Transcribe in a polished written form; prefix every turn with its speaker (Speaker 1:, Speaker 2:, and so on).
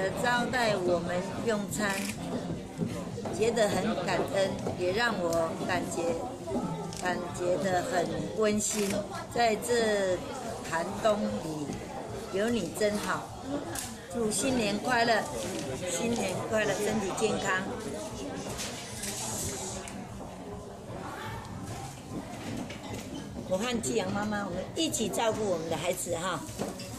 Speaker 1: 的招待我们用餐，觉得很感恩，也让我感觉得很温馨。在这寒冬里，有你真好。祝新年快乐，新年快乐，身体健康。我和季阳妈妈，我们一起照顾我们的孩子哈。